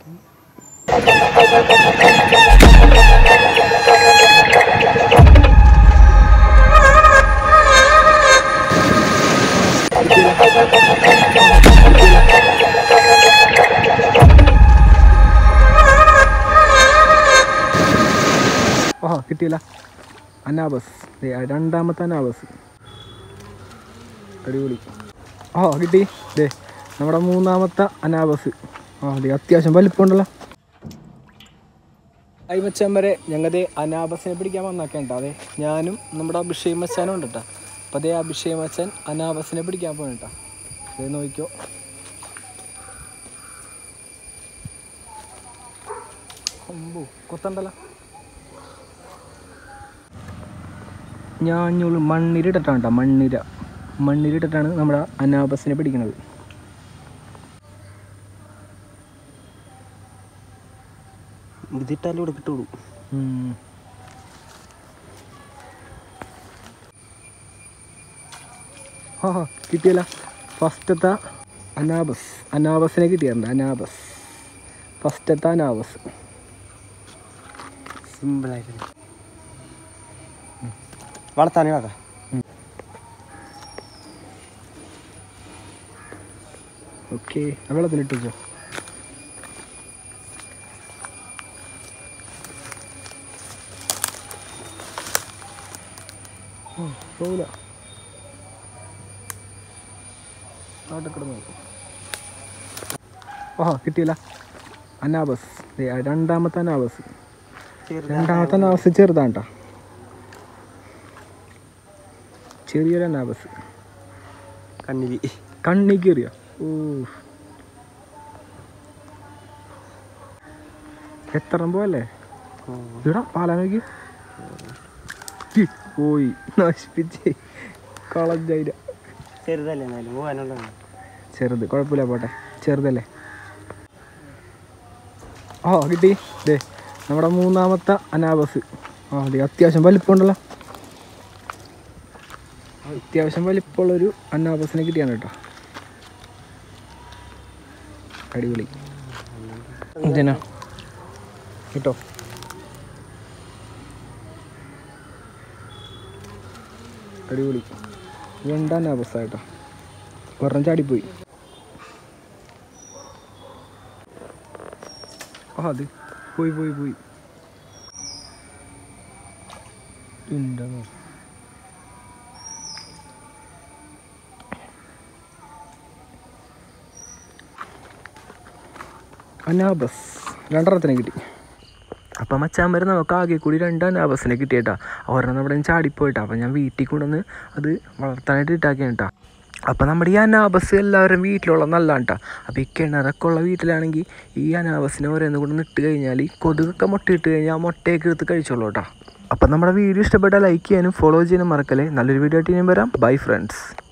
ഓഹോ കിട്ടിയില്ല. അനാബസ്, രണ്ടാമത്തെ അനാബസ്. അടിപൊളി. ഓഹോ കിട്ടി. ദേ നമ്മുടെ മൂന്നാമത്തെ അനാബസ്. അതെ അത്യാവശ്യം വലിപ്പമുണ്ടല്ലോ. മച്ചാന്മാരെ ഞങ്ങളുടെ അനാബസിനെ പിടിക്കാൻ വന്നേക്കേണ്ട. അതെ ഞാനും നമ്മുടെ അഭിഷേക് മച്ചാനും ഉണ്ട് കേട്ടോ. അപ്പോൾ അതേ അഭിഷേക് മച്ചാൻ അനാബസിനെ പിടിക്കാൻ പോകണം കേട്ടോ. അതേ നോക്കിക്കോ. കൊത്തണ്ടല്ലോ. ഞാഞ്ഞൂള് മണ്ണിര ഇട്ടിട്ടാണ് കേട്ടോ. മണ്ണിര ഇട്ടിട്ടാണ് നമ്മുടെ അനാബസിനെ പിടിക്കുന്നത്. ഇതിട്ടാലും ഇവിടെ കിട്ടുള്ളൂ. കിട്ടിയല്ല. ഫസ്റ്റത്തെ അനാബസിനെ കിട്ടിയിട്ടുണ്ട്. അനാബസ് ഫസ്റ്റത്തെ അനാബസ്. സിമ്പിളായിട്ട് വളർത്താനേ വാക്കാം. ഓക്കെ വെള്ളത്തിലിട്ടോ. പോവില്ല. ഓഹോ കിട്ടിയില്ല. അനാബസ്, രണ്ടാമത്തെ അനാബസ്. ചെറുതാണ് കേട്ടോ. ചെറിയൊരു അനാബസ്. കണ്ണി കയറിയോ? ഓ എത്ര പോയല്ലേ ഇവിടെ പാലാനോക്കി പോയി നശിപ്പിച്ച് കളഞ്ഞ. ചെറുത് കുഴപ്പമില്ല, പോട്ടെ. ചെറുതല്ലേ. കിട്ടി. ദേ നമ്മുടെ മൂന്നാമത്തെ അനാബസ്. അതെ അത്യാവശ്യം വലിപ്പമുണ്ടല്ലോ. അത്യാവശ്യം വലിപ്പമുള്ളൊരു അനാബസിനെ കിട്ടിയാണ് കേട്ടോ. അടിപൊളി. ഇതിനാ കേട്ടോ. അടിപൊളി. രണ്ടാം അനാബസാ കേട്ടോ. ഒരെണ്ണം ചാടിപ്പോയി. അത് പോയി. അനാബസ് രണ്ടെണ്ണത്തിനെ കിട്ടി. അപ്പം മച്ചാൻ നമുക്ക് ആകെ കൂടി 2 അനാബസിനെ കിട്ടിയേട്ടാ. ഒരെണ്ണം നമ്മുടെ ചാടിപ്പോയിട്ടാ. അപ്പം ഞാൻ വീട്ടിൽ കൊണ്ടുവന്ന് അത് വളർത്താനായിട്ട് ഇട്ടാക്കിയാണ് കേട്ടോ. അപ്പം നമ്മുടെ ഈ അനാബസ് എല്ലാവരും വീട്ടിലുള്ള നല്ലതാണ് കേട്ടോ. അപ്പോൾ ഈ കിണറൊക്കെ ഉള്ള വീട്ടിലാണെങ്കിൽ ഈ അനാബസിനെ ഓരോന്ന് കൊണ്ട് ഇട്ട് കഴിഞ്ഞാൽ കൊതുകൊക്കെ മുട്ടയിട്ട് കഴിഞ്ഞാൽ ആ മുട്ടയൊക്കെ എടുത്ത് കഴിച്ചോളൂ കേട്ടോ. അപ്പം നമ്മുടെ വീഡിയോ ഇഷ്ടപ്പെട്ടാൽ ലൈക്ക് ചെയ്യാനും ഫോളോ ചെയ്യാനും മറക്കല്ലേ. നല്ലൊരു വീഡിയോ ആയിട്ട് ഞാൻ വരാം. Bye friends.